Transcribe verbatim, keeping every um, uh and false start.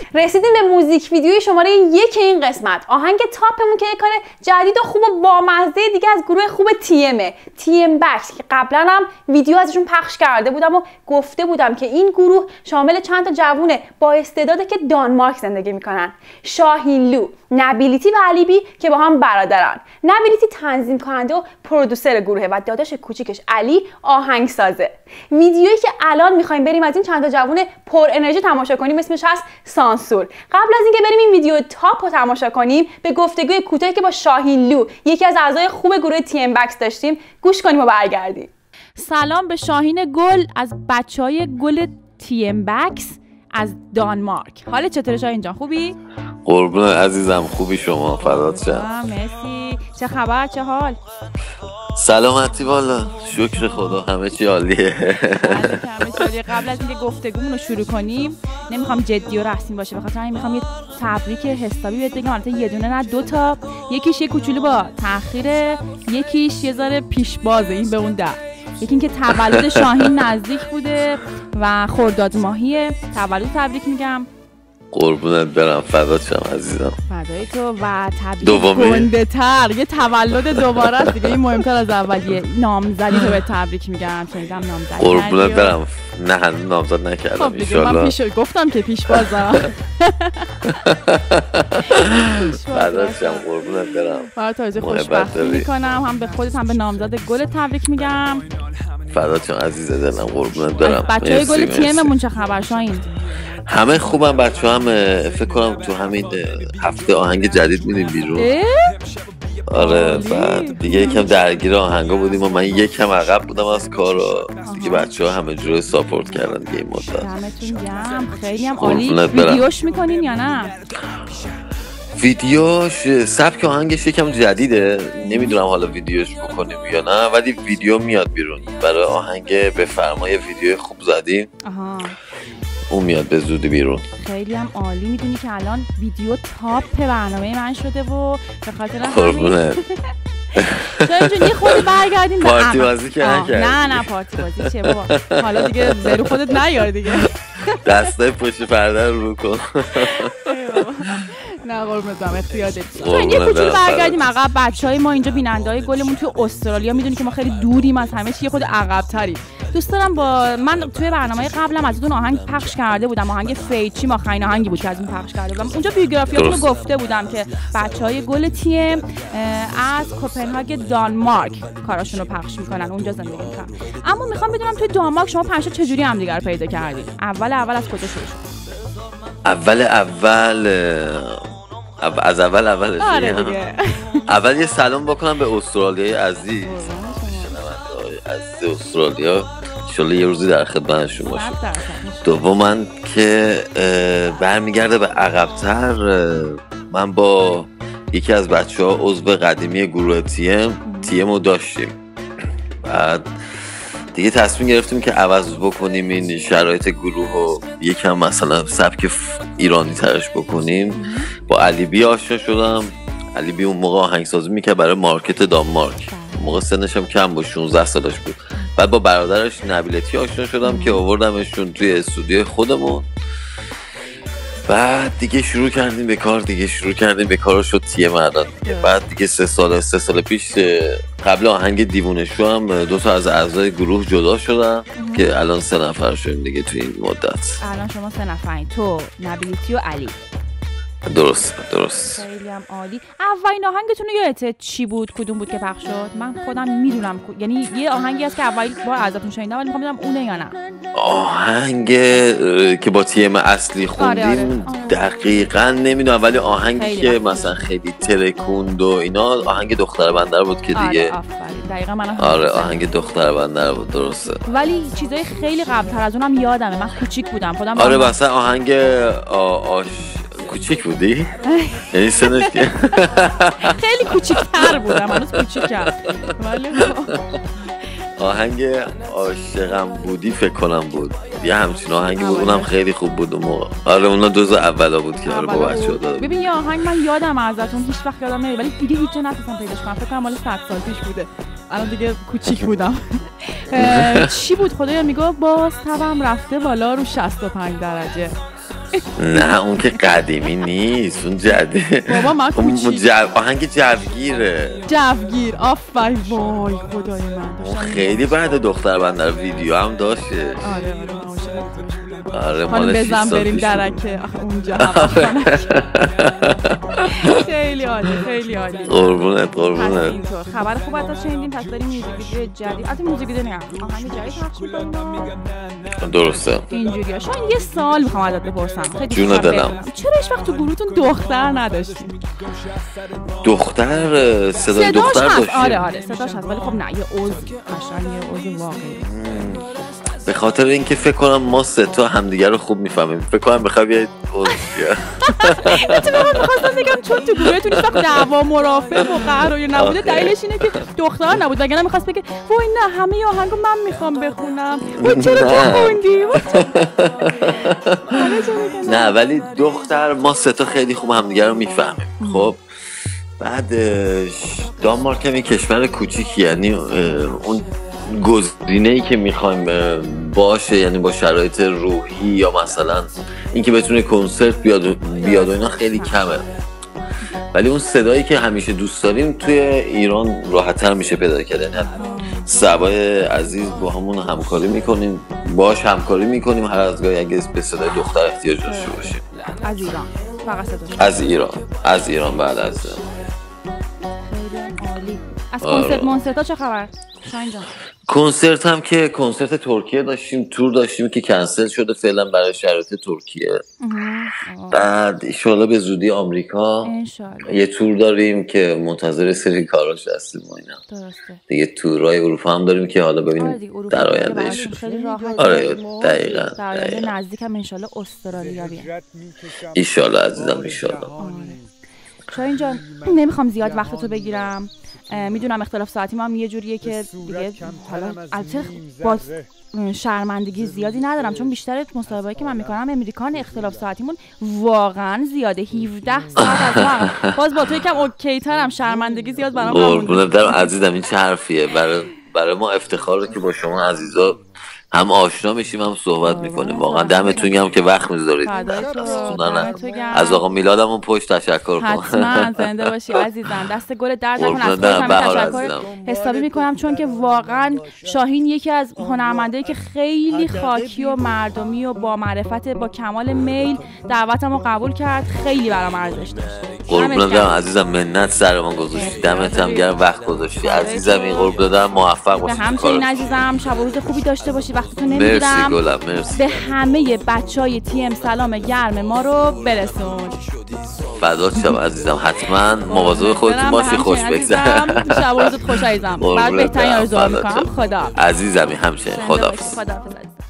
رسیدیم به موزیک ویدیوی شماره یک این قسمت. آهنگ تاپمون که یک کار جدید و خوب و بامزه دیگه از گروه خوب تی ام تی ام بکس که قبلا هم ویدیو ازشون پخش کرده بودم و گفته بودم که این گروه شامل چند تا جوون با استعداده که دانمارک زندگی میکنن. شاهین لو، نبیلیتی و علی بی که با هم برادرن. نبیلیتی تنظیم کننده و پرودوسر گروهه و داداش کوچیکش علی آهنگسازه. ویدیویی که الان میخوایم بریم از این چند تا جوون پر انرژی تماشا کنیم اسمش هست سانسور. قبل از اینکه بریم این ویدیو تاپ رو تماشا کنیم به گفتگوی کوتاهی که با شاهین لو یکی از اعضای خوب گروه تی ام بکس داشتیم گوش کنیم و برگردیم. سلام به شاهین گل از بچهای گل تی ام بکس از دانمارک. حالت چطوره شاهین جان؟ خوبی؟ قربون عزیزم، خوبی شما؟ فدات شم. مرسی. چه خبر؟ چه حال؟ سلامتی والا، شکر خدا، همه چی عالیه. همه چی عالیه. قبل از اینکه گفتگومون رو شروع کنیم نمیخوام جدی و رسمی باشه، بخاطر همین میخوام یه تبریک حسابی بهت بگم. البته یه دونه نه دو تا، یکیش یه کوچولو با تأخیر، یکیش یه ذره پیشبازه. این به اون ده. یکی اینکه تولد شاهین نزدیک بوده و خرداد ماهیه. تولد تبریک میگم. قربونت برم، فدات شم عزیزم. فدای تو. و تبریک گنده تر یه تولد دوباره است دیگه، این مهمتر از اولیه. نامزدی تو به تبریک میگم. شنیدم نامزدی. قربونت برم. نه هنوز نامزد نکردم. خب دیگه من پیش گفتم که پیش باز دارم. فدات شم، قربونت برم. برای تازه خوشبختی میکنم، هم به خودت هم به نامزد گل تبریک میگم. فدات شم عزیز دلم، قربونت برم. بچهای گل تی اممون چه خبر شاهین؟ همه خوبم. بچه هم فکر کنم تو همین هفته آهنگ جدید میدیم بیرون. آره، بعد دیگه یکم درگیر آهنگا بودیم و من یکم عقب بودم از کار و دیگه بچه ها همه جوری ساپورت کردن دیگه این مدت. دمتون گرم، خیلی هم عالی. ویدیوش میکنین یا نه؟ ویدیوش سبک آهنگش یکم جدیده، نمیدونم حالا ویدیوش بکنیم یا نه، ولی ویدیو میاد بیرون. برای آهنگ بفرمای ویدیو خوب زدیم. آها. اون میاد به زودی بیرون. خیلی هم عالی. میدونی که الان ویدیو تاپ برنامه من شده و به خاطر قربونت. شاید جون یه خود برگردیم به پارتی بازی که نکردی. نه نه پارتی بازی چه بابا، حالا دیگه برو خودت نیار دیگه. دستای پشت پرده رو رو کن. نه قربونت برم، اختیارت. چون یه کوچولو برگردیم عقب. بچهای ما اینجا بیننده‌های گلمون توی استرالیا، میدونی که ما خیلی دوریم از همه چی، خود عقب‌تریم. دوست دارم با من توی برنامه قبلم از اون آهنگ پخش کرده بودم، آهنگ فیچی ما آخرین آهنگی بود که از اون پخش کرده بودم. اونجا بیوگرافیاتون رو گفته بودم که بچهای گل تی ام از کوپنهاگ دانمارک کاراشون رو پخش میکنن، اونجا زندگی میکنن. اما میخوام بدونم توی دانمارک شما پنج تا چجوری همدیگه رو پیدا کردید؟ اول اول از کجا شروع شد؟ اول اول از اول اول آره دیگه. اول یه سلام بکنم به استرالیای عزیز، از استرالیا، انشالله یه روزی در خدمتشون باشیم. دوما که برمیگرده به عقب‌تر، من با یکی از بچه ها عضو قدیمی گروه تی ام تی ام رو داشتیم. بعد دیگه تصمیم گرفتیم که عوض بکنیم این شرایط گروه رو، یکم مثلا سبک ایرانی ترش بکنیم. با علی بی آشنا شدم. علی بی اون موقع آهنگسازی میکرد برای مارکت دانمارک. موقع سنش هم کم بود، شانزده سالش بود. بعد با برادرش نبیلیتی آشنا شدم که آوردمشون توی استودیو خودمون. بعد دیگه شروع کردیم به کار دیگه شروع کردیم به کار شد تی ام الان. بعد دیگه سه سال سه سال پیش قبل آهنگ دیوونه شو هم دو تا از اعضای گروه جدا شدن که الان سه نفر شدیم دیگه توی این مدت. الان شما سه نفرین، تو، نبیلیتی و علی. درست درست. خیلی هم عالی. اولین آهنگتون رو یادته چی بود؟ کدوم بود که پخش شد؟ من خودم میدونم، یعنی یه آهنگی هست که اولین بار ازتون شنیدم ولی میخوام بدونم اونه یا نه. آهنگ که با تی ام اصلی خوندیم. آره آره. آره. دقیقاً نمیدونم، ولی آهنگی خیلی که مثلا خیلی ترکوند و اینا آهنگ دختر بندر بود که دیگه. آره دقیقاً من آره آهنگ دختر بندر بود، درسته. ولی چیزای خیلی قبل‌تر از اونم یادمه، من کوچیک بودم خودم. آره مثلا آهنگ آش کوچیک بودی؟ یعنی سنش که خیلی کوچیک‌تر بودم، هنوز کوچیکم. ولی آهنگ عاشقم بودی فکر کنم بود، یه همچین آهنگی بود، اونم خیلی خوب بود اون موقع. آره اونا جزو اولا بود که آره با بچه‌ها دادم. ببین یه آهنگ من یادم ازتون هیچ وقت یادم نمیاد، ولی دیگه هیچ جا نتونستم پیداش کنم. فکر کنم مال صد سال پیش بوده. الان دیگه کوچیک بودم. چی بود خدایا؟ میگه باز تبم رفته بالا رو شصت و پنج درجه. نه اون که قدیمی نیست، اون جدید. بابا من کوچیک جو... آهنگ جوگیره. جوگیر آفرین. وای خدای من خیلی بعد دختر بندر ویدیو هم داشته. آره آره آره مال بزن بریم درکه اونجا. خیلی عالی خیلی عالی. قربونت قربونت. اینطور خبر خوب داشت شنیدیم. پس بریم موزیک ویدیو جدید. البته موزیک ویدیو نه آهنگ جدید پخش می‌کنیم. درسته. اینجوریه. شاید یه سال می‌خوام ازت بپرسم. خیلی جون دلم. چرا هیچ وقت تو گروهتون دختر نداشتین؟ دختر صدای دختر داشتیم. آره آره صداش هست ولی خب نه یه عضو قشنگ یه عضو واقعی. به خاطر اینکه فکر کنم ما سه تا همدیگه رو خوب میفهمیم. فکر کنم بخوام یه عضو بیاد. اتفاقا می‌خواستم بگم چون تو گروهتون هیچ وقت دعوا مرافع و قهر و نبوده دلیلش اینه که دختر نبود. وگرنه می‌خواست بگه وای نه همه آهنگو من می‌خوام بخونم. وای چرا تو خوندی؟ نه ولی دختر ما سه تا خیلی خوب همدیگه رو میفهمیم. خب بعدش دانمارک هم کشور کوچیکی، یعنی اون گزینه‌ای که می‌خوایم باشه یعنی با شرایط روحی یا مثلا اینکه بتونه کنسرت بیاد بیاد و اینا خیلی کمه. ولی اون صدایی که همیشه دوست داریم توی ایران راحت‌تر میشه پیدا کرد. یعنی سبای عزیز با همون همکاری میکنیم، باش همکاری میکنیم هر از گاهی اگه به صدای دختر احتیاج داشته باشیم. از ایران فقط صداش از ایران از ایران بعد از خیلی عالی. از کنسرت مونسرتا چه خبر شاهین جان؟ کنسرت هم که کنسرت ترکیه داشتیم، تور داشتیم که کنسل شده فعلا برای شرایط ترکیه. بعد انشالله به زودی آمریکا یه تور داریم که منتظر سری کاراش هستیم و اینا. درسته. دیگه تورای اروپا هم داریم که حالا ببینیم در آیندهش. آره دقیقاً. در آینده نزدیک هم انشالله استرالیا بیاد. انشالله عزیزم انشالله. شاهین جان نمیخوام زیاد وقتتو بگیرم. میدونم اختلاف ساعتی ما هم یه جوریه که دیگه حالا البته با شرمندگی زیادی ندارم چون بیشتر مصاحبه‌ای که من میکنم امریکان اختلاف ساعتیمون واقعا زیاده. هفده ساعت از وقت. باز با تو یکم اوکی ترم، شرمندگی زیاد برام نمونده. قربونت برم عزیزم. این چه حرفیه؟ برای برای ما افتخاره که با شما عزیزا هم آشنا میشیم هم صحبت میکنیم. واقعا دمتون گرم که وقت میذارید. از آقا میلادمون پشت تشکر کنم. حتما زنده باشی عزیزم. دست گل درد نکن. از خودم تشکر حسابی میکنم چون که واقعا شاهین یکی از هنرمندایی که خیلی خاکی و مردمی و با معرفت با کمال میل دعوتمو قبول کرد. خیلی برام ارزش داشت. قربونت برم عزیزم. منت سر من گذاشتی. دمت هم گرم وقت گذاشتی عزیزم. این قرب دادم موفق باشی. همچنین عزیزم شب و روز خوبی داشته باشی. وقتتو نمیگیرم. مرسی گلم مرسی. به همه بچهای تی ام سلام گرم ما رو برسون. فدات شم عزیزم. حتما مواظب خودتون باشی. خوش بگذره. شب و روزت خوش عزیزم. بعد بهترین آرزوها میکنم. خدا عزیزمی همچنین. خداحافظ. خداحافظ.